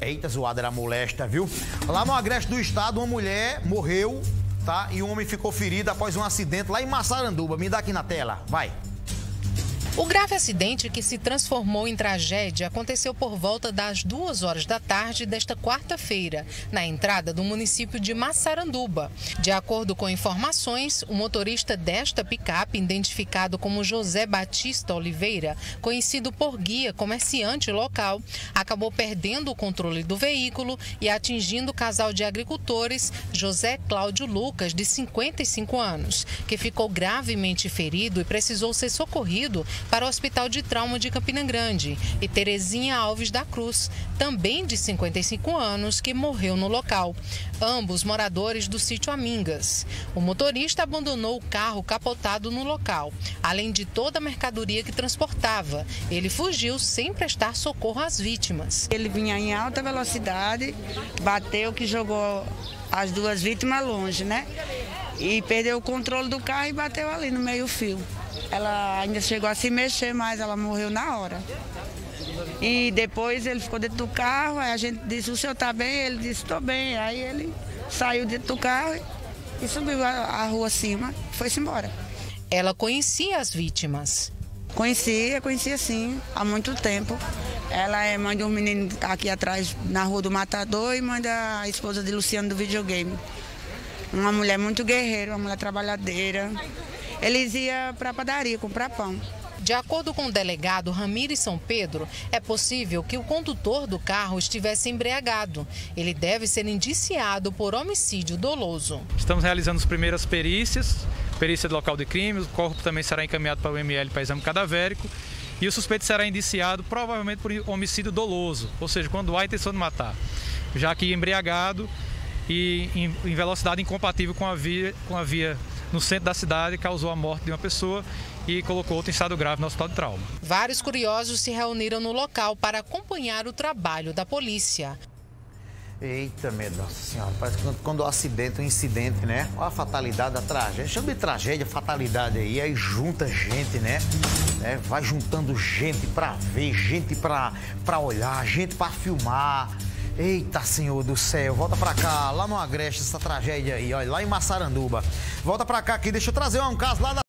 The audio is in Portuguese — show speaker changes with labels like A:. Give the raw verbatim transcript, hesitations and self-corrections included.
A: Eita, zoada, era molesta, viu? Lá no Agreste do Estado, uma mulher morreu, tá? E um homem ficou ferido após um acidente lá em Massaranduba. Me dá aqui na tela, vai.
B: O grave acidente, que se transformou em tragédia, aconteceu por volta das duas horas da tarde desta quarta-feira, na entrada do município de Massaranduba. De acordo com informações, o motorista desta picape, identificado como José Batista Oliveira, conhecido por guia comerciante local, acabou perdendo o controle do veículo e atingindo o casal de agricultores José Cláudio Lucas, de cinquenta e cinco anos, que ficou gravemente ferido e precisou ser socorrido para o Hospital de Trauma de Campina Grande, e Terezinha Alves da Cruz, também de cinquenta e cinco anos, que morreu no local. Ambos moradores do sítio Amingas. O motorista abandonou o carro capotado no local, além de toda a mercadoria que transportava. Ele fugiu sem prestar socorro às vítimas.
C: Ele vinha em alta velocidade, bateu, que jogou as duas vítimas longe, né? E perdeu o controle do carro e bateu ali no meio-fio. Ela ainda chegou a se mexer, mas ela morreu na hora. E depois ele ficou dentro do carro, aí a gente disse, o senhor está bem? Ele disse, estou bem. Aí ele saiu dentro do carro e subiu a, a rua acima e foi-se embora.
B: Ela conhecia as vítimas?
C: Conhecia, conhecia sim, há muito tempo. Ela é mãe de um menino aqui atrás, na Rua do Matador, e mãe da esposa de Luciano do videogame. Uma mulher muito guerreira, uma mulher trabalhadeira. Eles iam para a padaria comprar pão.
B: De acordo com o delegado Ramires São Pedro, é possível que o condutor do carro estivesse embriagado. Ele deve ser indiciado por homicídio doloso.
D: Estamos realizando as primeiras perícias, perícia do local de crime, o corpo também será encaminhado para o M L para exame cadavérico e o suspeito será indiciado provavelmente por homicídio doloso, ou seja, quando há intenção de matar, já que embriagado e em, em velocidade incompatível com a via, com a via no centro da cidade, causou a morte de uma pessoa e colocou outro em estado grave no hospital de trauma.
B: Vários curiosos se reuniram no local para acompanhar o trabalho da polícia.
A: Eita, medo, nossa senhora, parece que quando o acidente, o incidente, né? Olha a fatalidade, a tragédia. Chama de tragédia, fatalidade aí, aí junta gente, né? É, vai juntando gente pra ver, gente pra, pra olhar, gente pra filmar. Eita, Senhor do céu, volta pra cá, lá no Agreste, essa tragédia aí, olha, lá em Massaranduba. Volta pra cá aqui, deixa eu trazer um caso lá da...